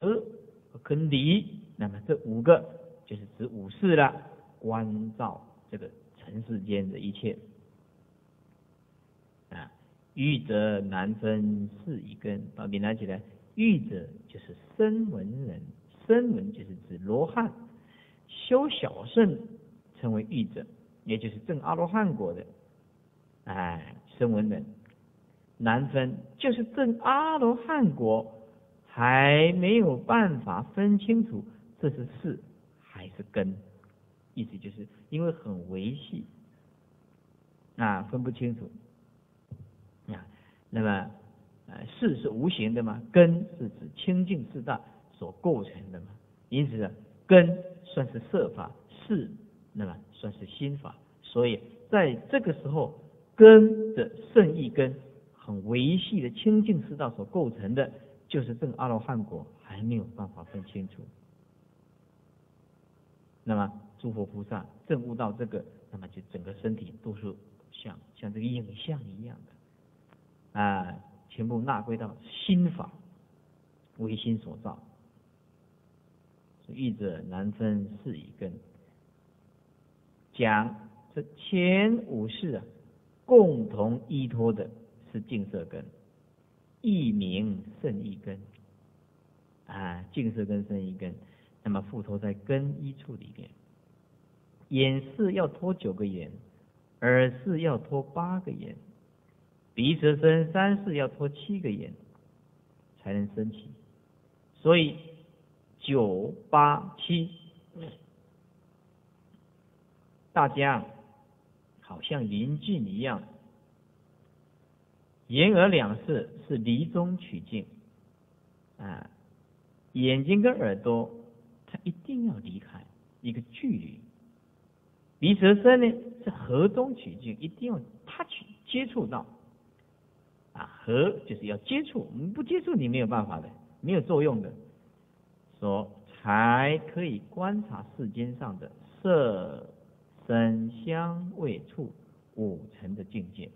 跟离，那么这五个就是指五事了，关照这个尘世间的一切。欲者难分是一根，把笔拿起来。欲者就是声闻人，声闻就是指罗汉，修小圣称为欲者，也就是证阿罗汉果的，声闻人。难分就是证阿罗汉果还没有办法分清楚这是事还是根，意思就是因为很微细分不清楚那么事是无形的嘛，根是指清净四大所构成的嘛，因此根算是色法，事那么算是心法，所以在这个时候根的圣意根很微细的清净四道所构成的，就是证阿罗汉果还没有办法分清楚。那么诸佛菩萨证悟到这个，那么就整个身体都是像这个影像一样的全部纳归到心法，为心所造。欲者难分是一根，讲这前五事共同依托的是净色根，亦名胜意根净色根胜意根，那么附托在根一处里面。眼识要托9个眼，耳识要托8个眼，鼻舌身三识要托7个眼才能升起，所以9、8、7，大家好像邻近一样。眼耳两识是离中取境眼睛跟耳朵它一定要离开一个距离，鼻舌身呢是合中取境，一定要touch接触到合就是要接触，我们不接触你没有办法的，没有作用的，说才可以观察世间上的色声香味触5层的境界。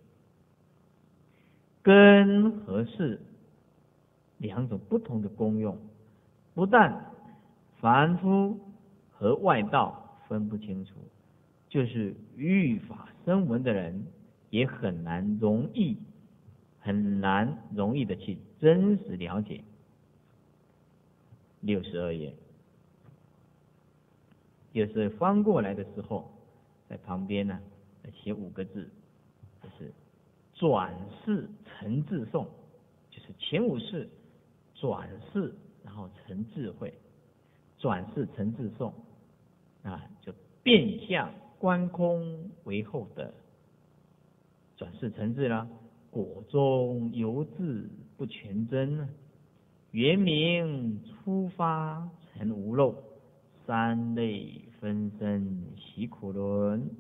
根和识2种不同的功用，不但凡夫和外道分不清楚，就是欲法声闻的人也很难容易的去真实了解。62页就是翻过来的时候，在旁边呢写5个字，就是转世成智诵，就是前5世转世，然后成智慧，转世成智诵就变相观空为后得，转世成智了，果中犹自不全真，原名初发成无漏，三类分身习苦轮。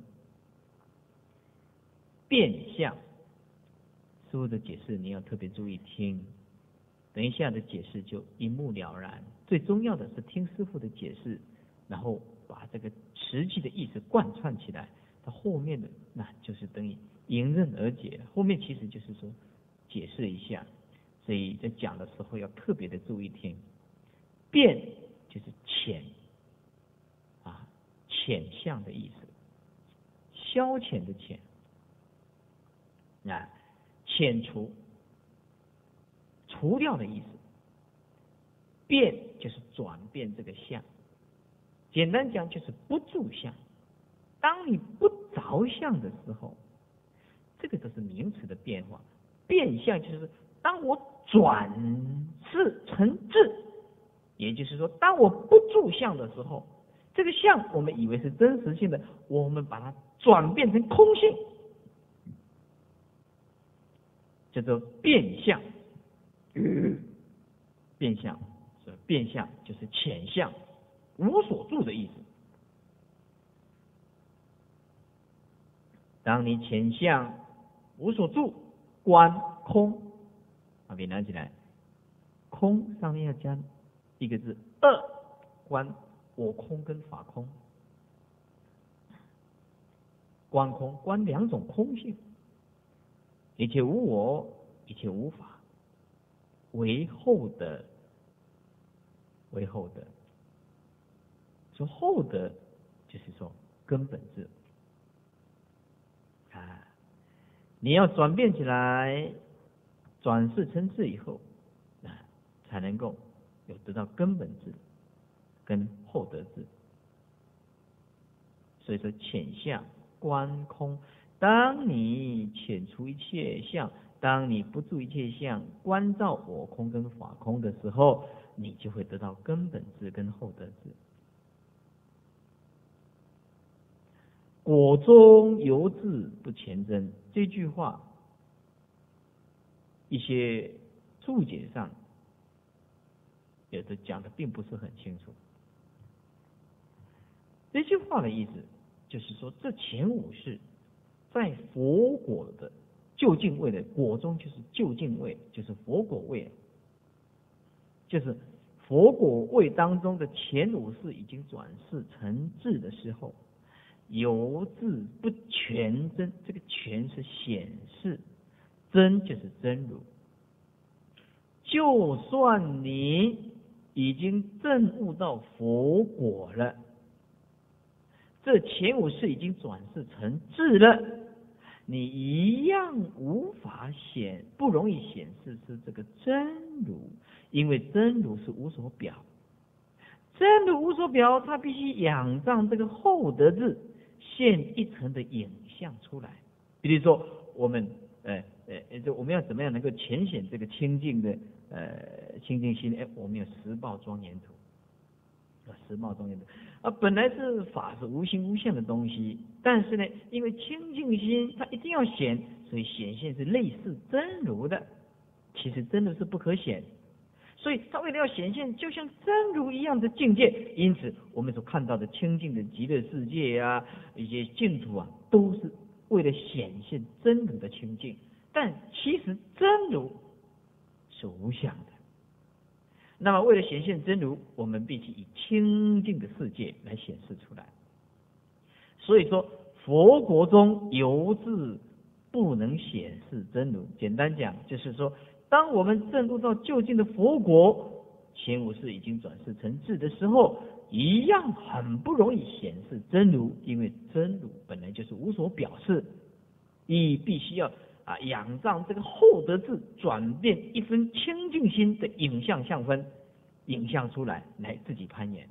变相师父的解释你要特别注意听，等一下的解释就一目了然。最重要的是听师父的解释，然后把这个实际的意思贯穿起来，它后面的那就是等于迎刃而解。后面其实就是说解释一下，所以在讲的时候要特别的注意听。变就是浅浅相的意思，消遣的浅遣除除掉的意思。变就是转变这个相，简单讲就是不住相。当你不着相的时候，这个都是名词的变化。变相就是当我转世成智，也就是说当我不住相的时候，这个相我们以为是真实性的，我们把它转变成空性，叫做变相。变相，变相就是浅相，无所住的意思。当你浅相无所住，观空，把笔拿起来，空上面要加一个字二，观我空跟法空。观空，观2种空性，一切无我，一切无法，为后的为厚德。说厚德就是说根本智啊，你要转变起来，转世成智以后啊，才能够有得到根本智跟厚德智。所以说浅相观空，当你遣除一切相，当你不住一切相，观照我空跟法空的时候，你就会得到根本智跟厚德智。果中犹自不前真，这句话一些注解上有的讲的并不是很清楚。这句话的意思就是说，这前五世在佛果的究竟位的果中，就是究竟位，就是佛果位，就是佛果位当中的前五世已经转世成智的时候，犹自不全真，这个全是显示，真就是真如。就算你已经证悟到佛果了，这前五世已经转世成智了，你一样无法不容易显示出这个真如，因为真如是无所表，真如无所表，它必须仰仗这个厚德智现一层的影像出来。比如说我们我们要怎么样能够浅显这个清净的清净心？我们有十报庄严图，十报庄严图本来是法是无形无相的东西，但是呢，因为清净心它一定要显，所以显现是类似真如的。其实真如是不可显，所以它为了要显现就像真如一样的境界，因此我们所看到的清净的极乐世界啊，一些净土啊，都是为了显现真如的清净。但其实真如是无相的，那么为了显现真如，我们必须以清净的世界来显示出来。所以说佛国中犹自不能显示真如，简单讲就是说，当我们证悟到究竟的佛国，前五世已经转世成智的时候，一样很不容易显示真如，因为真如本来就是无所表示，你必须要仰仗这个厚德智，转变一分清净心的影像相分，影像出来自己攀岩。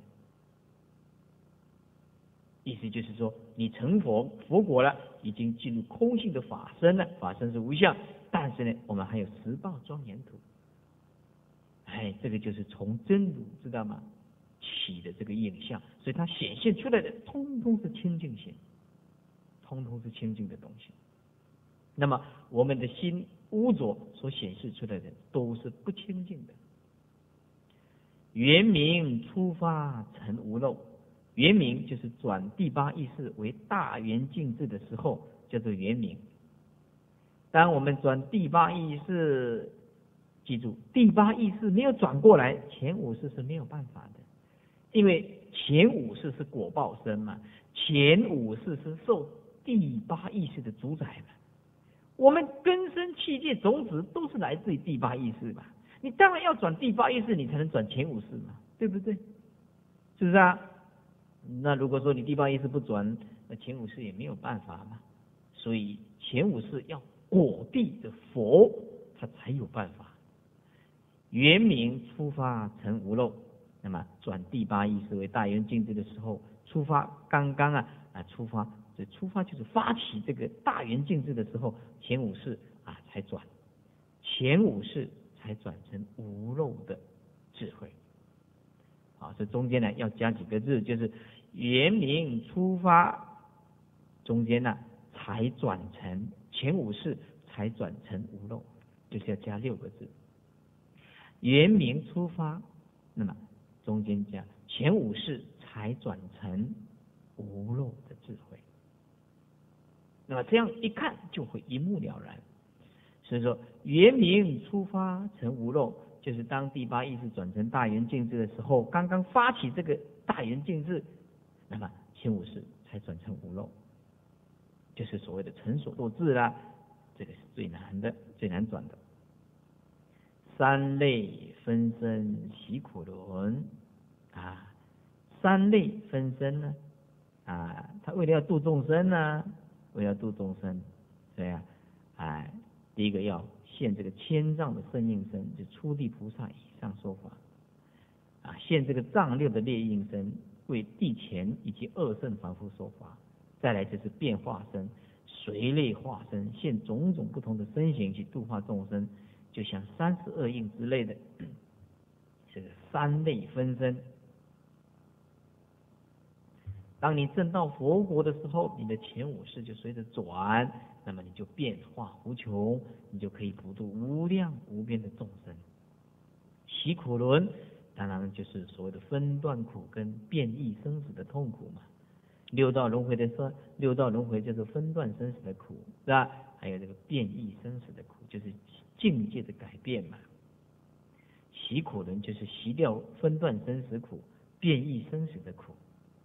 意思就是说，你成佛果了，已经进入空性的法身了，法身是无相，但是呢，我们还有十报庄严图。这个就是从真如，知道吗？起的这个影像，所以它显现出来的通通是清净心，通通是清净的东西。那么我们的心污浊所显示出来的都是不清净的。圆明初发成无漏，圆明就是转第八意识为大圆净智的时候叫做圆明。当我们转第八意识，记住第八意识没有转过来，前五识是没有办法的，因为前五识是果报身嘛，前五识是受第八意识的主宰嘛。我们根生器界种子都是来自于第八意识嘛，你当然要转第八意识，你才能转前五识嘛，对不对？是不是啊？那如果说你第八意识不转，那前五识也没有办法嘛。所以前五识要果地的佛，他才有办法。圆明出发成无漏，那么转第八意识为大圆净智的时候，出发刚刚出发。所以出发就是发起这个大圆净智的时候，前五识才转，前五识才转成无漏的智慧。这中间呢要加几个字，就是圆明出发，中间呢才转成前五识才转成无漏，就是要加6个字。圆明出发，那么中间加前五识才转成无漏的智慧。那么这样一看就会一目了然。所以说圆明出发成无漏，就是当第八意识转成大圆净智的时候，刚刚发起这个大圆净智，那么前五识才转成无漏，就是所谓的成所作智啦，这个是最难的，最难转的。三类分身习苦轮， 三类分身呢，他为了要度众生呢，为了要度众生，所以第一个要现这个千丈的圣应身，就初地菩萨以上说法，现这个丈六的列应身，为地前以及二圣凡夫说法。再来就是变化身、随类化身，现种种不同的身形去度化众生，就像32应之类的，这个三类分身。当你证到佛国的时候，你的前五识就随着转，那么你就变化无穷，你就可以普度无量无边的众生。习苦轮当然就是所谓的分段苦跟变异生死的痛苦嘛。六道轮回就是分段生死的苦，是吧？还有这个变异生死的苦，就是境界的改变嘛。习苦轮就是习掉分段生死苦、变异生死的苦。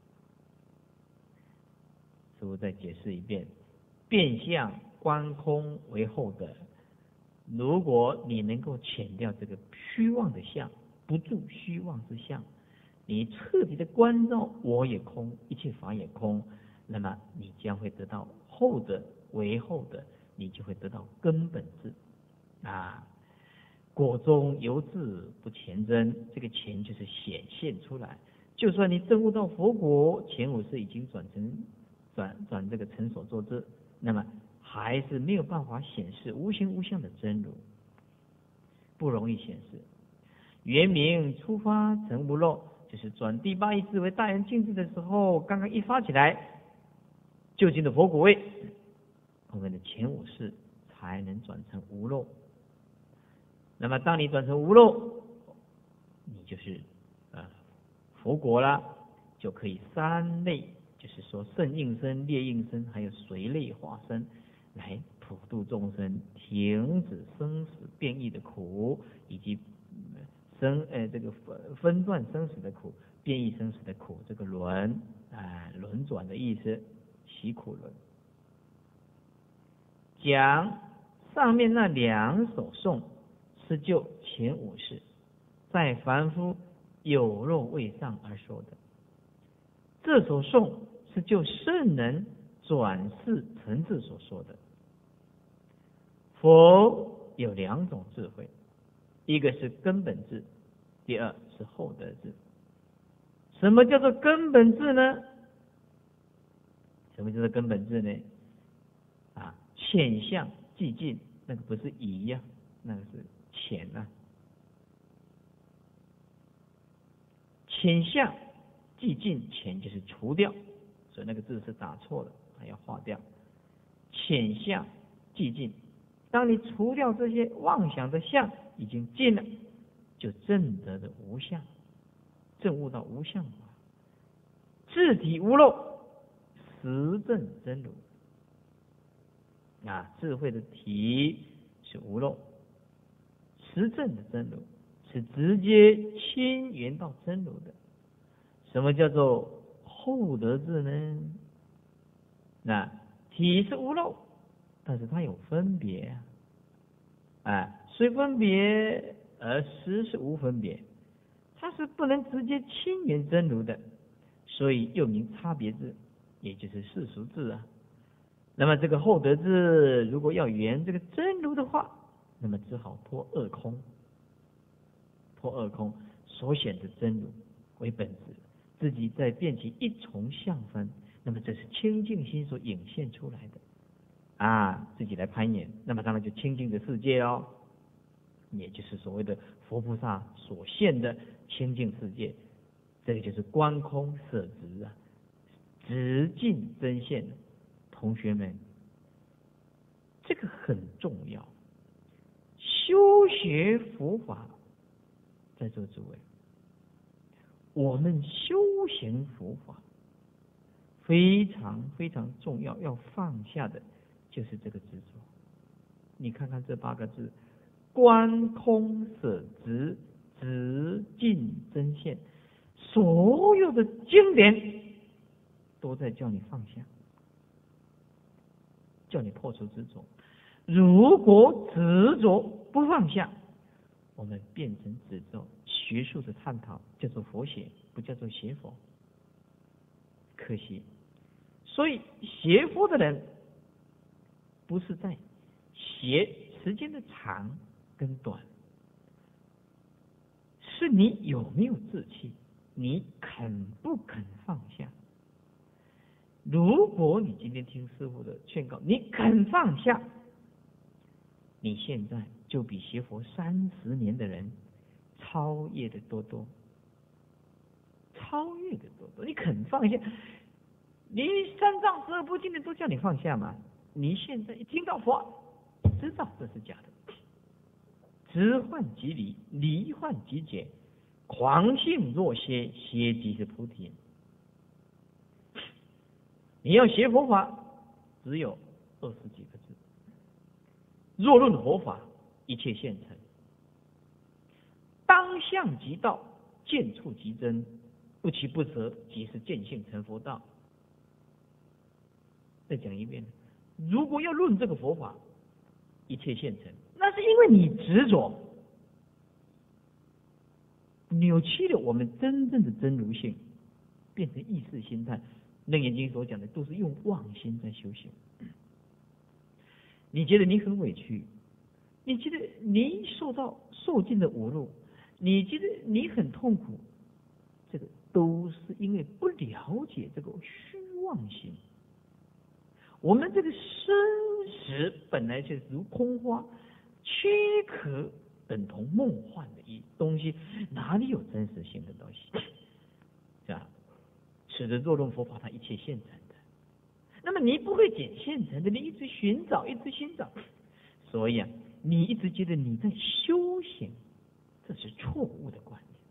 师父再解释一遍：变相观空为后得。如果你能够遣掉这个虚妄的相，不住虚妄之相，你彻底的关照我也空，一切法也空，那么你将会得到后者为后的，你就会得到根本智果中由智不前真，这个前就是显现出来。就算你证悟到佛国，前五识已经转这个成所作之，那么还是没有办法显示无形无相的真如，不容易显示。原名初发成无漏，就是转第八意识为大圆镜智的时候，刚刚一发起来，就近的佛果位，我们的前五识才能转成无漏。那么当你转成无漏，你就是佛国了，就可以三类，就是说圣应身、列应身，还有随类化身，来普度众生，停止生死变异的苦，以及这个分段生死的苦、变异生死的苦，这个轮转的意思，习苦轮。讲上面那两首颂是就前五识在凡夫有肉位上而说的，这首颂是就圣人转世成智所说的。佛有两种智慧，一个是根本智，第二是后得智。什么叫做根本智呢？什么叫做根本智呢？浅相寂静，那个不是疑呀，那个是浅啊。浅相寂静，浅就是除掉，所以那个字是打错了，还要划掉。浅相寂静，当你除掉这些妄想的相，已经尽了，就证得的无相，证悟到无相法，自体无漏，实证真如。智慧的体是无漏，实证的真如是直接亲缘到真如的。什么叫做后得智呢？体是无漏，但是它有分别虽分别而实是无分别，它是不能直接亲缘真如的，所以又名差别智，也就是世俗智那么这个后得智如果要圆这个真如的话，那么只好破二空，所显的真如为本质，自己再变起一重相分，那么这是清净心所引现出来的自己来攀岩，那么当然就清净的世界也就是所谓的佛菩萨所现的清净世界。这个就是观空摄直直境真现。同学们，这个很重要。修学佛法，在座诸位，我们修行佛法非常非常重要，要放下的就是这个执着。你看看这8个字：观空摄直，直境真现。所有的经典都在叫你放下，叫你破除执着。如果执着不放下，我们变成执着，学术的探讨叫做佛学，不叫做邪佛可惜。所以学佛的人不是在学时间的长跟短，是你有没有志气，你肯不肯放下。如果你今天听师父的劝告，你肯放下，你现在就比学佛30年的人超越的多多，超越的多多。你肯放下，你3藏12部经典都叫你放下嘛。你现在一听到佛，知道这是假的，知幻即离，离幻即解，狂性若歇，歇即是菩提。你要学佛法，只有20几个字：若论佛法，一切现成；当相即道，见处即真，不欺不舍，即是见性成佛道。再讲一遍，如果要论这个佛法，一切现成，那是因为你执着，扭曲了我们真正的真如性，变成意识心态。楞严经所讲的都是用妄心在修行。你觉得你很委屈，你觉得你受尽了侮辱，你觉得你很痛苦，这个都是因为不了解这个虚妄心。我们这个生死本来就如空花，躯壳等同梦幻的东西，哪里有真实性的东西？是吧？使得若论佛法，它一切现成的。那么你不会捡现成的，你一直寻找，一直寻找，所以你一直觉得你在修行，这是错误的观念。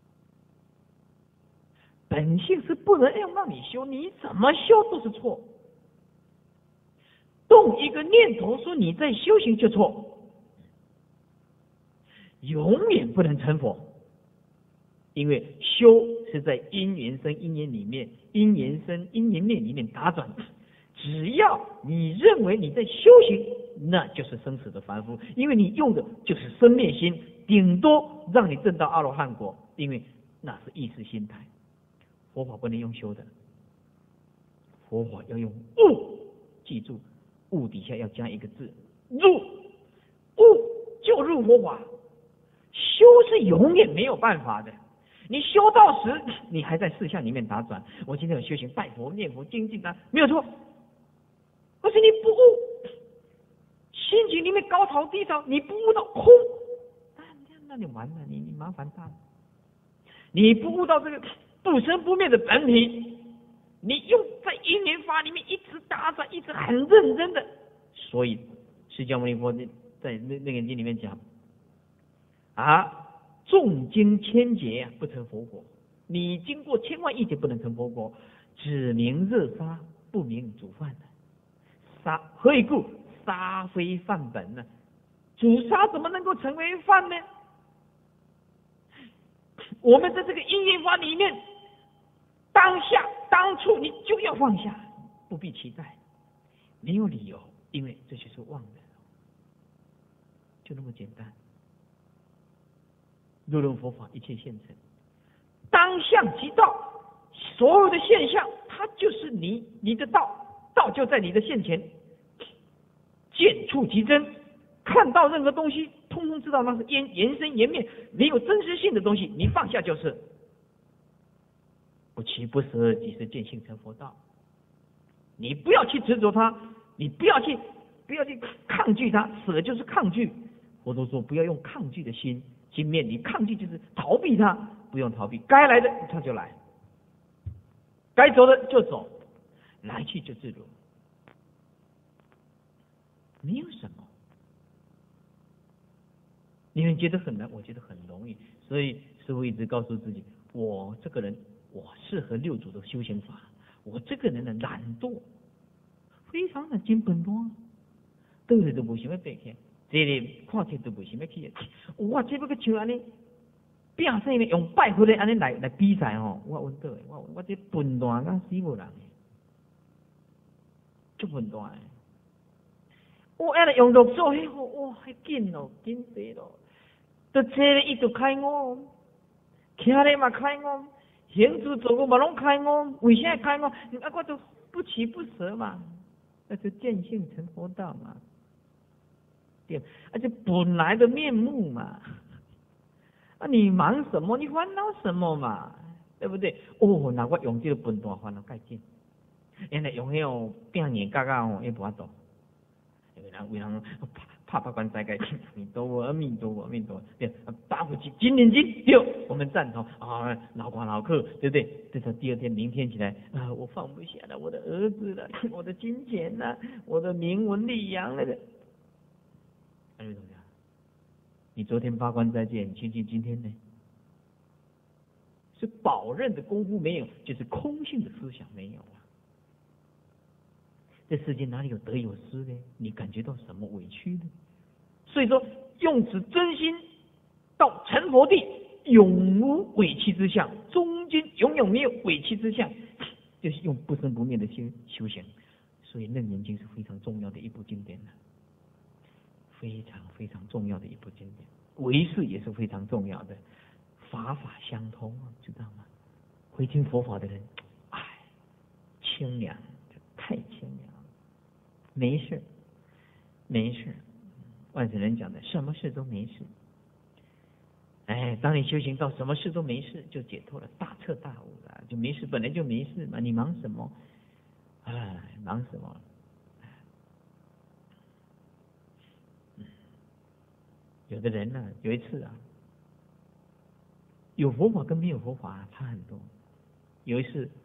本性是不能让你修，你怎么修都是错。动一个念头说你在修行就错，永远不能成佛。因为修是在因缘生因缘里面，因缘生因缘灭里面打转。只要你认为你在修行，那就是生死的凡夫，因为你用的就是生灭心，顶多让你证到阿罗汉果，因为那是意识心态。佛法不能用修的，佛法要用悟，记住，悟底下要加一个字，入，悟就入佛法。修是永远没有办法的，你修到时，你还在事项里面打转。我今天有修行，拜佛、念佛、精进啊，没有错。可是你不悟，心情里面高潮低潮，你不悟到空，那你完了，你麻烦大了。你不悟到这个不生不灭的本体，你用在因缘法里面一直打转，一直很认真的。所以释迦牟尼佛在那个经里面讲重经千劫不成佛果，你经过千万亿劫不能成佛果，只明热沙，不明煮饭的。沙何以故？沙非饭本呢？煮沙怎么能够成为饭呢？我们在这个因缘法里面，当下当处你就要放下，不必期待，没有理由，因为这就是妄的，就那么简单。若论佛法，一切现成，当相即道，所有的现象，它就是你的道，道就在你的现前，见处即真，看到任何东西，通通知道那是缘生缘灭，没有真实性的东西，你放下就是。不欺不舍，即是见性成佛道。你不要去执着它，你不要去抗拒它，舍就是抗拒。佛陀说，不要用抗拒的心面，你抗拒就是逃避它，不用逃避，该来的它就来，该走的就走，来去就自如，没有什么。你们觉得很难，我觉得很容易，所以师父一直告诉自己，我这个人我适合六祖的修行法，我这个人的懒惰非常的根本多，倒来都无想要爬起，这里看起都无想要去。我这要个像安尼，拼生命用拜佛的安尼来比赛吼，我稳倒的，我这笨蛋甲死无人，足笨蛋的。我爱来用六祖迄个，哇，迄紧咯，紧死咯，都坐咧伊就开我，徛咧嘛开我， 行住走路嘛拢开悟，为啥开悟？我就不起不舍嘛，那就见性成佛道嘛，对，而且本来的面目嘛。你忙什么？你烦恼什么嘛？对不对？那我用这个笨蛋烦恼改进，原来用那种变眼嘎嘎也不法度，为人怕关斋该阿弥陀佛，阿弥陀佛，阿弥陀佛，对，打不起金念经，对，我们赞同啊，劳苦劳克，对不对？这是第二天明天起来我放不下了，我的儿子了，我的金钱了，我的名闻利养了的，阿弥陀佛。你昨天八关斋戒，你亲近今天呢？是保任的功夫没有，就是空性的思想没有啊。这世界哪里有得有失呢？你感觉到什么委屈呢？所以说，用此真心到成佛地，永无委屈之相，中间永远没有委屈之相，就是用不生不灭的修行。所以《楞严经》是非常重要的一部经典了。非常非常重要的一部经典，唯识也是非常重要的，法法相通，知道吗？会听佛法的人，清凉，太清凉了，没事，没事。万圣人讲的，什么事都没事。当你修行到什么事都没事，就解脱了，大彻大悟了，就没事，本来就没事嘛，你忙什么？忙什么？有的人呢，有一次有佛法跟没有佛法差很多。有一次